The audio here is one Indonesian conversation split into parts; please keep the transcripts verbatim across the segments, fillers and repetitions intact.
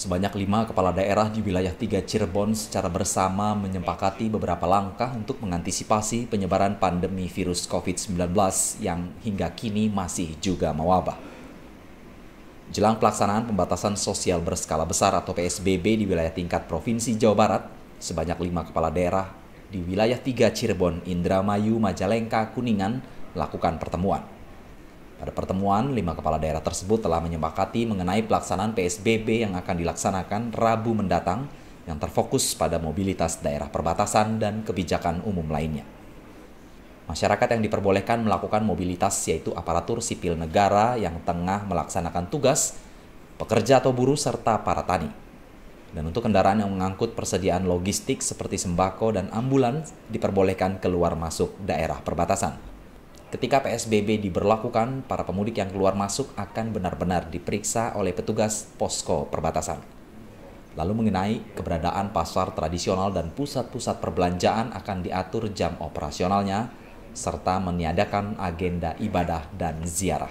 Sebanyak lima kepala daerah di wilayah tiga Cirebon secara bersama menyepakati beberapa langkah untuk mengantisipasi penyebaran pandemi virus covid sembilan belas yang hingga kini masih juga mewabah. Jelang pelaksanaan pembatasan sosial berskala besar atau P S B B di wilayah tingkat Provinsi Jawa Barat, sebanyak lima kepala daerah di wilayah tiga Cirebon, Indramayu, Majalengka, Kuningan melakukan pertemuan. Pada pertemuan, lima kepala daerah tersebut telah menyepakati mengenai pelaksanaan P S B B yang akan dilaksanakan Rabu mendatang yang terfokus pada mobilitas daerah perbatasan dan kebijakan umum lainnya. Masyarakat yang diperbolehkan melakukan mobilitas yaitu aparatur sipil negara yang tengah melaksanakan tugas, pekerja atau buruh, serta para tani. Dan untuk kendaraan yang mengangkut persediaan logistik seperti sembako dan ambulans diperbolehkan keluar masuk daerah perbatasan. Ketika P S B B diberlakukan, para pemudik yang keluar masuk akan benar-benar diperiksa oleh petugas posko perbatasan. Lalu mengenai keberadaan pasar tradisional dan pusat-pusat perbelanjaan akan diatur jam operasionalnya, serta meniadakan agenda ibadah dan ziarah.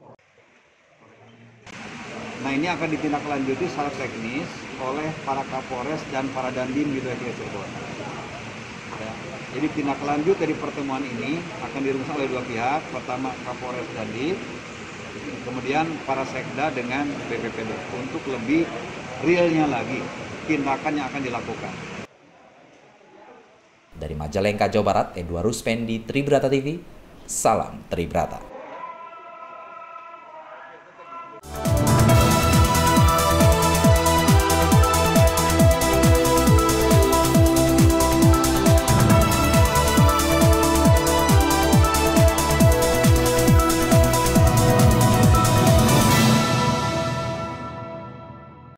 Nah, ini akan ditindaklanjuti secara teknis oleh para Kapolres dan para Dandim di wilayah Cirebon. Ya. Jadi tindak lanjut dari pertemuan ini akan dirumuskan oleh dua pihak, pertama Kapolres Dandim, kemudian para Sekda dengan B P P D untuk lebih realnya lagi tindakan yang akan dilakukan. Dari Majalengka, Jawa Barat, Edward Ruspendi, Tribrata T V, salam Tribrata.